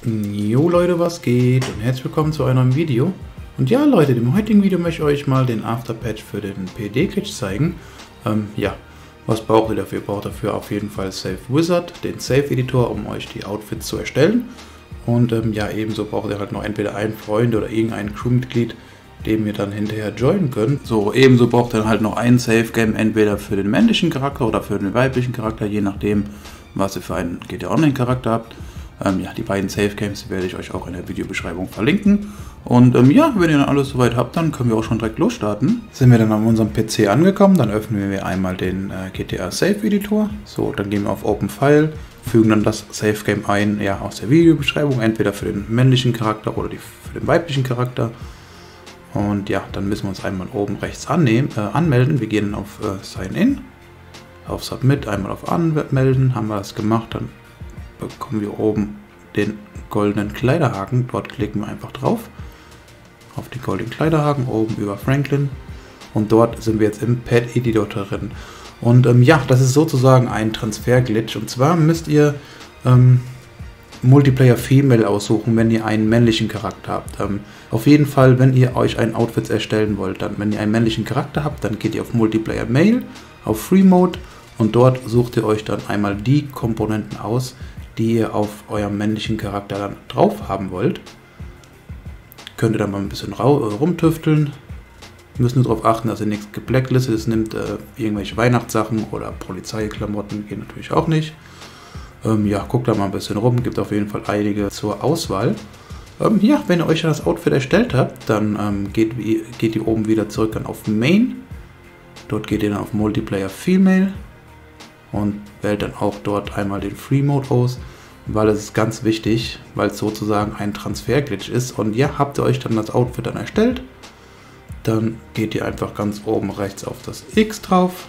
Jo Leute, was geht und herzlich willkommen zu einem neuen Video. Und ja Leute, im heutigen Video möchte ich euch mal den Afterpatch für den PD-Glitch zeigen. Was braucht ihr dafür? Ihr braucht dafür auf jeden Fall Safe Wizard, den Safe Editor, um euch die Outfits zu erstellen. Und ebenso braucht ihr halt noch entweder einen Freund oder irgendein Crewmitglied, dem ihr dann hinterher joinen könnt. So, ebenso braucht ihr dann halt noch ein Safe Game, entweder für den männlichen Charakter oder für den weiblichen Charakter, je nachdem, was ihr für einen GTA Online Charakter habt. Die beiden Safe Games werde ich euch auch in der Videobeschreibung verlinken. Und wenn ihr dann alles soweit habt, dann können wir auch schon direkt losstarten. Sind wir dann an unserem PC angekommen, dann öffnen wir einmal den GTA Safe Editor. So, dann gehen wir auf Open File, fügen dann das Safe Game ein, aus der Videobeschreibung, entweder für den männlichen Charakter oder für den weiblichen Charakter. Und ja, dann müssen wir uns einmal oben rechts anmelden. Wir gehen auf Sign In, auf Submit, einmal auf Anmelden. Haben wir das gemacht, dann bekommen wir oben den goldenen Kleiderhaken. Dort klicken wir einfach drauf. Auf den goldenen Kleiderhaken oben über Franklin. Und dort sind wir jetzt im Pad Editor drin. Und das ist sozusagen ein Transfer-Glitch. Und zwar müsst ihr Multiplayer Female aussuchen, wenn ihr einen männlichen Charakter habt. Auf jeden Fall, wenn ihr euch ein Outfit erstellen wollt, dann, wenn ihr einen männlichen Charakter habt, dann geht ihr auf Multiplayer Male, auf Free Mode und dort sucht ihr euch dann einmal die Komponenten aus, die ihr auf eurem männlichen Charakter dann drauf haben wollt. Könnt ihr dann mal ein bisschen rumtüfteln. Müsst nur darauf achten, dass ihr nichts geblacklistet ist, nimmt irgendwelche Weihnachtssachen oder Polizeiklamotten, geht natürlich auch nicht. Guckt da mal ein bisschen rum, gibt auf jeden Fall einige zur Auswahl. Wenn ihr euch das Outfit erstellt habt, dann geht ihr oben wieder zurück dann auf Main. Dort geht ihr dann auf Multiplayer Female und wählt dann auch dort einmal den Free Mode aus, weil es ist ganz wichtig, weil es sozusagen ein Transfer-Glitch ist. Und habt ihr euch dann das Outfit dann erstellt, dann geht ihr einfach ganz oben rechts auf das X drauf,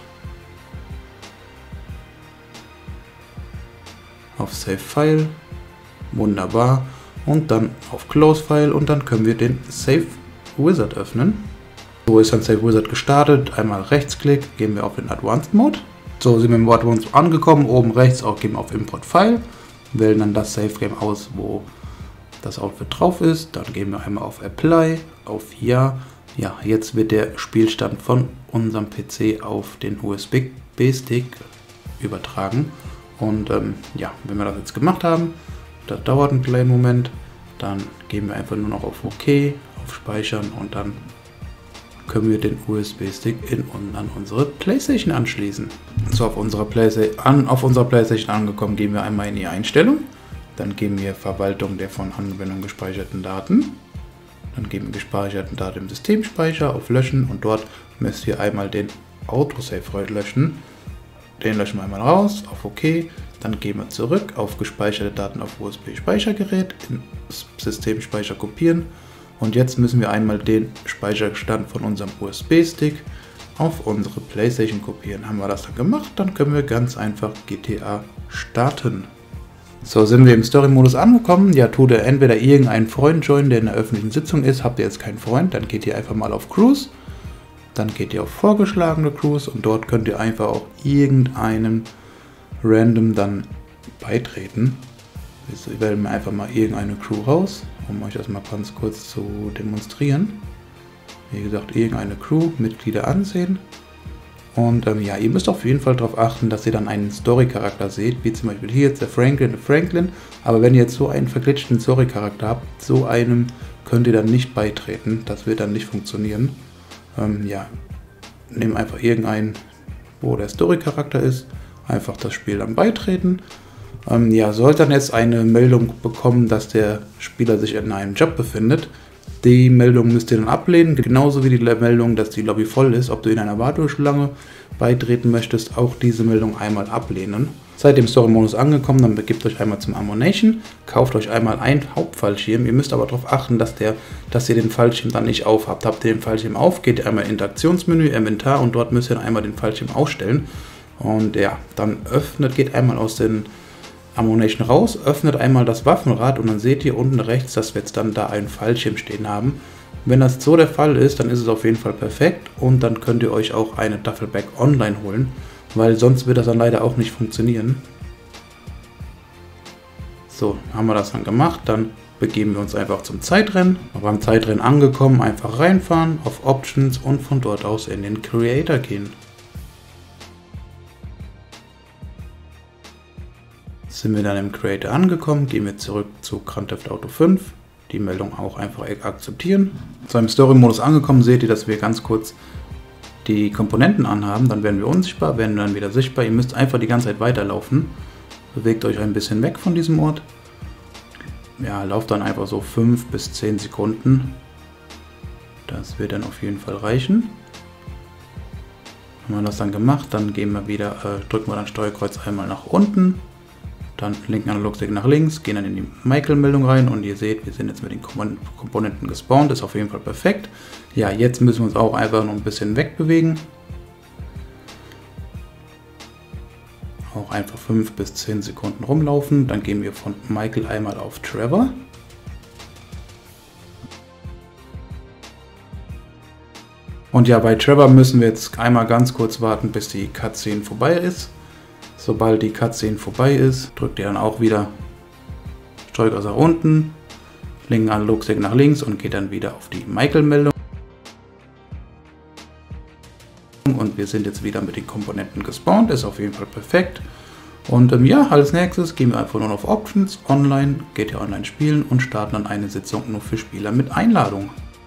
auf Save File, wunderbar, und dann auf Close File und dann können wir den Safe Wizard öffnen. So ist dann Safe Wizard gestartet, einmal Rechtsklick, gehen wir auf den Advanced Mode. So sind wir im Advanced angekommen, oben rechts auch gehen wir auf Import File, wählen dann das Safe Game aus, wo das Outfit drauf ist, dann gehen wir einmal auf Apply, auf Ja. Jetzt wird der Spielstand von unserem PC auf den USB-Stick übertragen. Und wenn wir das jetzt gemacht haben, das dauert einen kleinen Moment, dann gehen wir einfach nur noch auf OK, auf Speichern und dann können wir den USB-Stick an unsere Playstation anschließen. So, auf unserer Playstation angekommen, gehen wir einmal in die Einstellung, dann geben wir Verwaltung der von Anwendung gespeicherten Daten, dann geben wir gespeicherten Daten im Systemspeicher auf Löschen und dort müsst ihr einmal den Autosave löschen. Den löschen wir einmal raus, auf OK, dann gehen wir zurück auf gespeicherte Daten auf USB-Speichergerät, in Systemspeicher kopieren und jetzt müssen wir einmal den Speicherstand von unserem USB-Stick auf unsere Playstation kopieren. Haben wir das dann gemacht, dann können wir ganz einfach GTA starten. So, sind wir im Story-Modus angekommen, tut ihr entweder irgendeinen Freund joinen, der in der öffentlichen Sitzung ist. Habt ihr jetzt keinen Freund, dann geht ihr einfach mal auf Crews. Dann geht ihr auf vorgeschlagene Crews und dort könnt ihr einfach auch irgendeinem random dann beitreten. Wir wählen einfach mal irgendeine Crew raus, um euch das mal ganz kurz zu demonstrieren. Wie gesagt, irgendeine Crew, Mitglieder ansehen. Und ihr müsst auf jeden Fall darauf achten, dass ihr dann einen Story-Charakter seht, wie zum Beispiel hier jetzt der Franklin. Aber wenn ihr jetzt so einen verglitschten Story-Charakter habt, so einem könnt ihr dann nicht beitreten. Das wird dann nicht funktionieren. Nehmt einfach irgendeinen, wo der Story-Charakter ist, einfach das Spiel dann beitreten. Sollte dann jetzt eine Meldung bekommen, dass der Spieler sich in einem Job befindet, die Meldung müsst ihr dann ablehnen, genauso wie die Meldung, dass die Lobby voll ist. Ob du in einer Warteschlange beitreten möchtest, auch diese Meldung einmal ablehnen. Seid im Story-Modus angekommen, dann begebt euch einmal zum Ammunition, kauft euch einmal einen Hauptfallschirm. Ihr müsst aber darauf achten, dass ihr den Fallschirm dann nicht aufhabt. Habt ihr den Fallschirm auf, geht ihr einmal in Interaktionsmenü, Inventar und dort müsst ihr dann einmal den Fallschirm ausstellen. Und dann geht einmal aus den Ammunition raus, öffnet einmal das Waffenrad und dann seht ihr unten rechts, dass wir jetzt dann da einen Fallschirm stehen haben. Wenn das so der Fall ist, dann ist es auf jeden Fall perfekt und dann könnt ihr euch auch eine Duffelbag online holen, weil sonst wird das dann leider auch nicht funktionieren. So, haben wir das dann gemacht, dann begeben wir uns einfach zum Zeitrennen. Beim Zeitrennen angekommen, einfach reinfahren, auf Options und von dort aus in den Creator gehen. Sind wir dann im Creator angekommen, gehen wir zurück zu Grand Theft Auto 5. Die Meldung auch einfach akzeptieren. Zu einem Story-Modus angekommen, seht ihr, dass wir ganz kurz die Komponenten anhaben. Dann werden wir unsichtbar, werden dann wieder sichtbar. Ihr müsst einfach die ganze Zeit weiterlaufen. Bewegt euch ein bisschen weg von diesem Ort. Ja, lauft dann einfach so 5 bis 10 Sekunden. Das wird dann auf jeden Fall reichen. Haben wir das dann gemacht, dann gehen wir wieder, drücken wir dann Steuerkreuz einmal nach unten. Dann linken Analogstick nach links, gehen dann in die Michael-Meldung rein und ihr seht, wir sind jetzt mit den Komponenten gespawnt, ist auf jeden Fall perfekt. Ja, jetzt müssen wir uns auch einfach noch ein bisschen wegbewegen. Auch einfach 5 bis 10 Sekunden rumlaufen, dann gehen wir von Michael einmal auf Trevor. Und ja, bei Trevor müssen wir jetzt einmal ganz kurz warten, bis die Cutscene vorbei ist. Sobald die Cutscene vorbei ist, drückt ihr dann auch wieder Steuerkreuz nach unten, linken Analogstick nach links und geht dann wieder auf die Michael-Meldung. Und wir sind jetzt wieder mit den Komponenten gespawnt, ist auf jeden Fall perfekt. Und ja, als nächstes gehen wir einfach nur auf Options, Online, geht ihr online spielen und starten dann eine Sitzung nur für Spieler mit Einladung.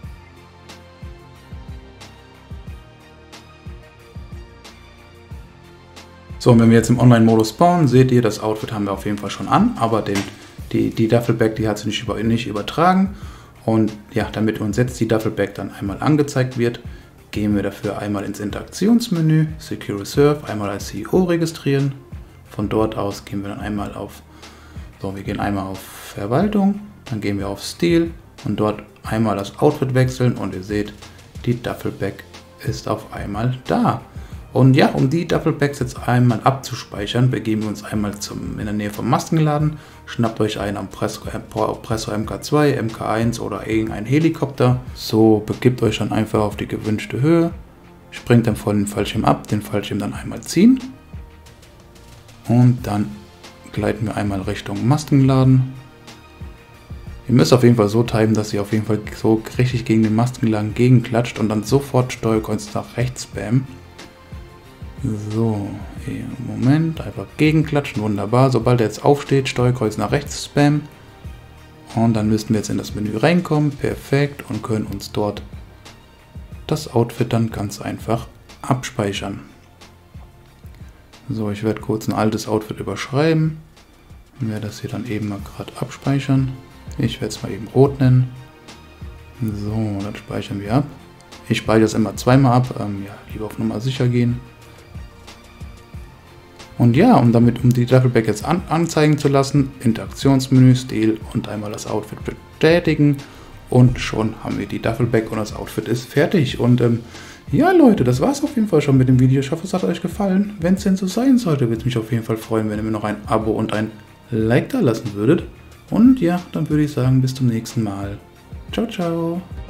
So, und wenn wir jetzt im Online-Modus spawnen, seht ihr, das Outfit haben wir auf jeden Fall schon an, aber die Duffelbag, die hat sie nicht übertragen. Und ja, damit uns jetzt die Duffelbag dann einmal angezeigt wird, gehen wir dafür einmal ins Interaktionsmenü, Secure Reserve, einmal als CEO registrieren. Von dort aus gehen wir dann einmal auf, wir gehen einmal auf Verwaltung, dann gehen wir auf Stil und dort einmal das Outfit wechseln und ihr seht, die Duffelbag ist auf einmal da. Und ja, um die Duffelbags jetzt einmal abzuspeichern, begeben wir uns einmal in der Nähe vom Maskenladen, schnappt euch einen am Oppressor MK2, MK1 oder irgendein Helikopter. So, begibt euch dann einfach auf die gewünschte Höhe, springt dann von dem Fallschirm ab, den Fallschirm dann einmal ziehen und dann gleiten wir einmal Richtung Maskenladen. Ihr müsst auf jeden Fall so timen, dass ihr auf jeden Fall so richtig gegen den Maskenladen gegenklatscht und dann sofort Steuerkreuz nach rechts spammen. So, Moment, einfach gegenklatschen, wunderbar. Sobald er jetzt aufsteht, Steuerkreuz nach rechts spammen. Und dann müssten wir jetzt in das Menü reinkommen, perfekt, und können uns dort das Outfit dann ganz einfach abspeichern. So, ich werde kurz ein altes Outfit überschreiben und werde das hier dann eben mal gerade abspeichern. Ich werde es mal eben rot nennen. So, dann speichern wir ab. Ich speichere es immer zweimal ab, ja, lieber auf Nummer sicher gehen. Und ja, um die Duffelbag jetzt anzeigen zu lassen, Interaktionsmenü, Stil und einmal das Outfit bestätigen. Und schon haben wir die Duffelbag und das Outfit ist fertig. Und ja Leute, das war es auf jeden Fall schon mit dem Video. Ich hoffe, es hat euch gefallen. Wenn es denn so sein sollte, würde es mich auf jeden Fall freuen, wenn ihr mir noch ein Abo und ein Like da lassen würdet. Und ja, dann würde ich sagen, bis zum nächsten Mal. Ciao, ciao.